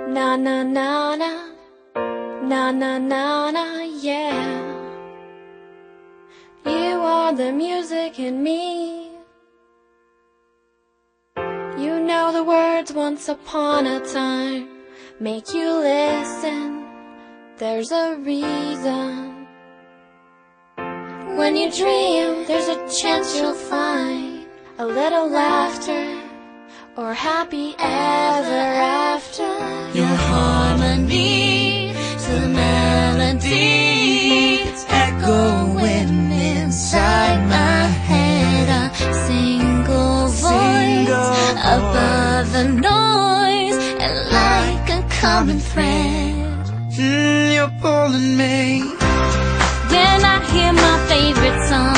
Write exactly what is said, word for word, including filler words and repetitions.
Na na na na, na na na na, yeah. You are the music in me. You know the words once upon a time make you listen, there's a reason. When you dream, there's a chance you'll find a little laughter or happy ever after. Your harmony to the melody, it's echoing inside my head. A single voice above the noise, and like a common thread, mm, you're pulling me. When I hear my favorite song,